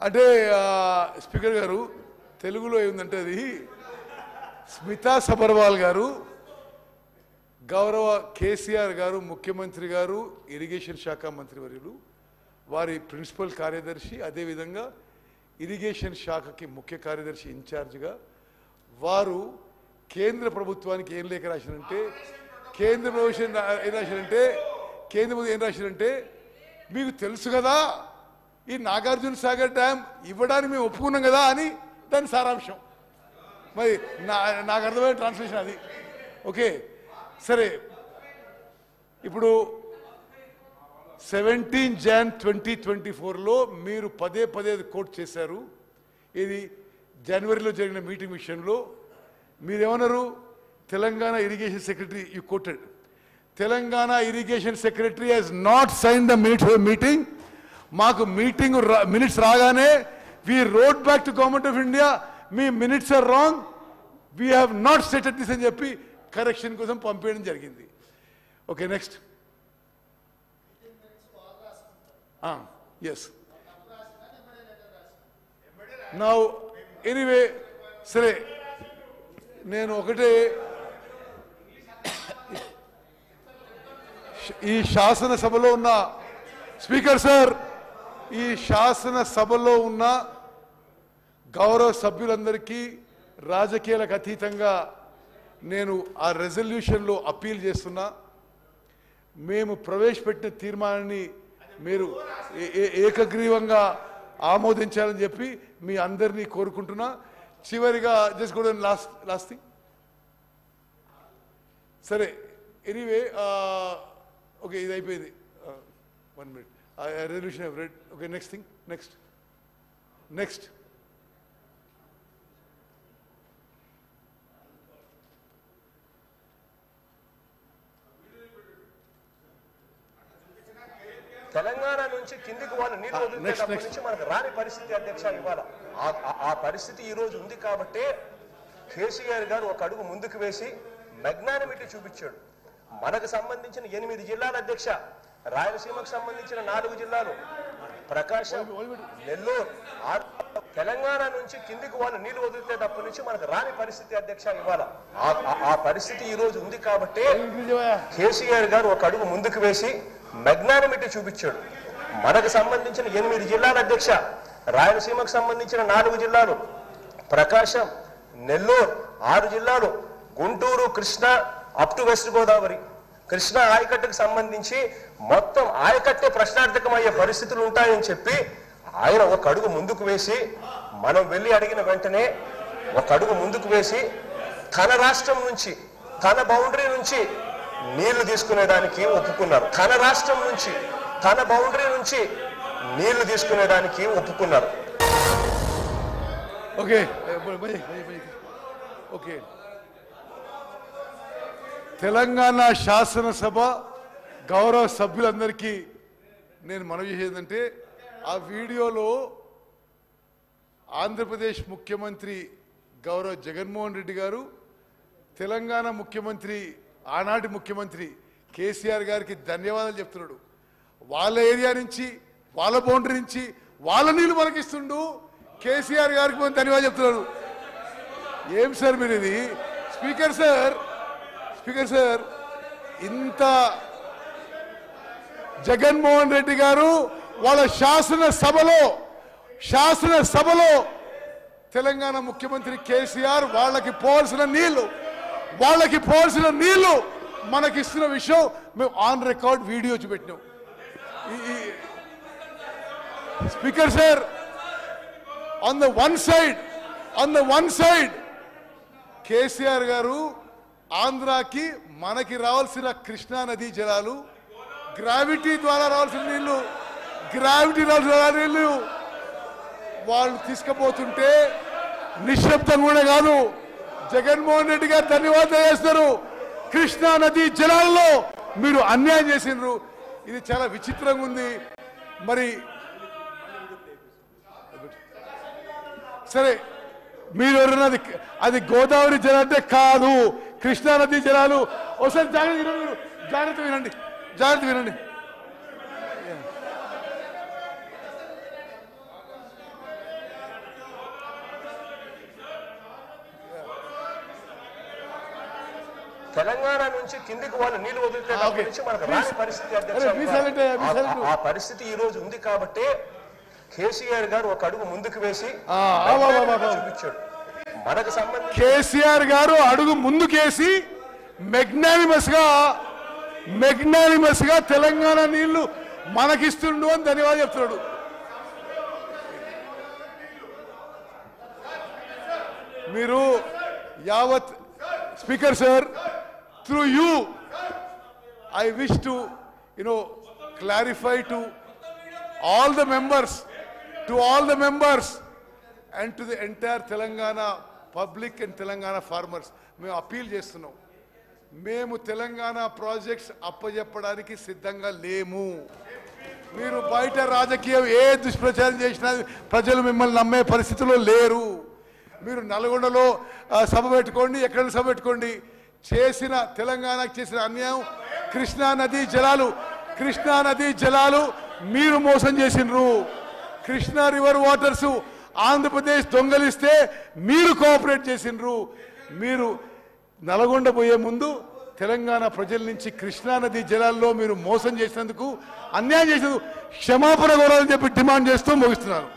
అంటే స్పీకర్ గారు తెలుగులో ఏంటంటే అది స్మితా సబర్వాల్ గారు గౌరవ కేసీఆర్ గారు ముఖ్యమంత్రి గారు ఇరిగేషన్ శాఖ మంత్రివర్యులు వారి ప్రిన్సిపల్ కార్యదర్శి అదేవిధంగా ఇరిగేషన్ శాఖకి ముఖ్య కార్యదర్శి ఇన్ఛార్జిగా వారు కేంద్ర ప్రభుత్వానికి ఏం లేఖ రాశారంటే కేంద్ర ప్రభుత్వం ఏం రాశారంటే మీకు తెలుసు కదా ఈ నాగార్జున సాగర్ డ్యామ్ ఇవ్వడానికి మేము ఒప్పుకున్నాం కదా అని దాని సారాంశం. మరి నాకు అర్థమైన ట్రాన్స్లేషన్ అది. ఓకే సరే, ఇప్పుడు 17 Jan 2024లో మీరు పదే కోట్ చేశారు. ఇది జనవరిలో జరిగిన మీటింగ్ విషయంలో మీరేమన్నారు? Telangana irrigation secretary you quoted Telangana irrigation secretary has not sign the meeting. మాకు మీటింగ్ మినిట్స్ రాగానే we wrote back to government of India, మీ minutes are wrong, we have not settled this అని చెప్పి కరెక్షన్ కోసం పంపించడం జరిగింది. Okay next. Yes now anyway సరే, నేను ఒకటే ఈ శాసనసభలో ఉన్న స్పీకర్ సార్, ఈ శాసనసభలో ఉన్న గౌరవ సభ్యులందరికీ రాజకీయాలకు అతీతంగా నేను ఆ రెజల్యూషన్లో అప్పీల్ చేస్తున్నా. మేము ప్రవేశపెట్టిన తీర్మానాన్ని మీరు ఏకగ్రీవంగా ఆమోదించాలని చెప్పి మీ అందరినీ కోరుకుంటున్నా. చివరిగా జస్ట్ కూడా లాస్ట్ థింగ్ సరే ఎనీవే ఓకే ఇది అయిపోయింది. 1 minute resolution I read. Okay next thing next Telangana నుంచి కిందికి వాళ్ళు నీళ్ళు వదిలినప్పటి నుంచి మనకు రాని పరిస్థితి అధ్యక్ష ఇవాళ ఆ పరిస్థితి ఈ రోజు ఉంది కాబట్టి కేసీఆర్ గారు ఒక అడుగు ముందుకు వేసి మెగ్నానిమిటీ చూపించాడు. మనకు సంబంధించిన 8 జిల్లాల అధ్యక్ష, రాయలసీమకు సంబంధించిన 4 జిల్లాలు, ప్రకాశం, నెల్లూరు, తెలంగాణ నుంచి కిందికి వాళ్ళు నీళ్లు వదిలితేటప్పటి నుంచి మనకు రాని పరిస్థితి అధ్యక్ష ఇవాళ ఆ పరిస్థితి ఈ రోజు ఉంది కాబట్టి కేసీఆర్ గారు ఒక అడుగు ముందుకు వేసి మెగ్నానిమిటీ చూపించాడు. మనకు సంబంధించిన 8 జిల్లాల అధ్యక్ష, రాయలసీమకు సంబంధించిన 4 జిల్లాలు, ప్రకాశం, నెల్లూరు 6 జిల్లాలు, Guntur, Krishna up to West Godavari, Krishna ఆయకట్టుకు సంబంధించి మొత్తం ఆయకట్టే ప్రశ్నార్థకమయ్యే పరిస్థితులు ఉంటాయని చెప్పి ఆయన ఒక అడుగు ముందుకు వేసి, మనం వెళ్ళి అడిగిన వెంటనే ఒక అడుగు ముందుకు వేసి తన రాష్ట్రం నుంచి తన బౌండరీ నుంచి నీళ్లు తీసుకునేదానికి ఒప్పుకున్నారు. తన రాష్ట్రం నుంచి తన బౌండరీ నుంచి నీళ్లు తీసుకునేదానికి ఒప్పుకున్నారు. ఓకే ఓకే తెలంగాణ శాసనసభ గౌరవ సభ్యులందరికీ నేను మనవి చేసేదంటే, ఆ వీడియోలో ఆంధ్రప్రదేశ్ ముఖ్యమంత్రి గౌరవ జగన్మోహన్ రెడ్డి గారు తెలంగాణ ముఖ్యమంత్రి ఆనాటి ముఖ్యమంత్రి కేసీఆర్ గారికి ధన్యవాదాలు చెప్తున్నాడు. వాళ్ళ ఏరియా నుంచి వాళ్ళ బౌండరీ నుంచి వాళ్ళ నీళ్ళు మనకిస్తుండు, కేసీఆర్ గారికి మనం ధన్యవాదాలు చెప్తున్నాడు. ఏం సార్ మీరు ఇది? స్పీకర్ సార్ ఇంత జగన్మోహన్ రెడ్డి గారు వాళ్ళ శాసనసభలో తెలంగాణ ముఖ్యమంత్రి కేసీఆర్ వాళ్ళకి పోవాల్సిన నీళ్లు మనకిస్తున్న విషయం మేము ఆన్ రికార్డ్ వీడియో చూపెట్టినాం. Speaker sir, on the one side KCR గారు ఆంధ్రాకి మనకి రావాల్సిన కృష్ణా నదీ జలాలు, గ్రావిటీ ద్వారా రావాల్సిన నీళ్లు వాళ్ళు తీసుకుపోతుంటే నిశ్శబ్దం కూడా కాదు, జగన్మోహన్ రెడ్డి గారు ధన్యవాదాలు చేస్తారు. కృష్ణా నదీ జలాల్లో మీరు అన్యాయం చేసినారు. ఇది చాలా విచిత్రంగా ఉంది. మరి సరే, మీరు ఎవరన్నది అది గోదావరి జలం అంటే కాదు, కృష్ణా నదీ జలాలు. ఒకసారి జాగ్రత్త వినండి. తెలంగాణ నుంచి కిందికి వాళ్ళు నీళ్లు వదిలితే నుంచి మనకు రాని పరిస్థితి ఆ పరిస్థితి ఈ రోజు ఉంది కాబట్టి కేసీఆర్ గారు ఒక అడుగు ముందుకు వేసి చూపించాడు. మనకు సంబంధించి కేసీఆర్ గారు అడుగు ముందుకేసి మెగ్నానిమస్ గా తెలంగాణ నీళ్లు మనకిస్తుండు అని ధన్యవాదాలు చెప్తున్నాడు. మీరు యావత్ speaker sir, through you I wish to clarify to all the members and to the entire Telangana public and Telangana farmers మేము అపీల్ చేస్తున్నాం. మేము తెలంగాణ ప్రాజెక్ట్స్ అప్పజెప్పడానికి సిద్ధంగా లేము. మీరు బయట రాజకీయం ఏ దుష్ప్రచారం చేసినా ప్రజలు మిమ్మల్ని నమ్మే పరిస్థితిలో లేరు. మీరు నల్గొండలో సభ పెట్టుకోండి, ఎక్కడ సభ పెట్టుకోండి. తెలంగాణకు చేసిన అన్యాయం కృష్ణా నదీ జలాలు మీరు మోసం చేసినరు. కృష్ణా రివర్ వాటర్స్ ఆంధ్రప్రదేశ్ దొంగలిస్తే మీరు కోఆపరేట్ చేసినరు. మీరు నల్గొండ పోయే ముందు తెలంగాణ ప్రజల నుంచి కృష్ణా నదీ జలాల్లో మీరు మోసం చేసినందుకు, అన్యాయం చేసినందుకు క్షమాపణ కోరాలని చెప్పి డిమాండ్ చేస్తూ ముగిస్తున్నారు.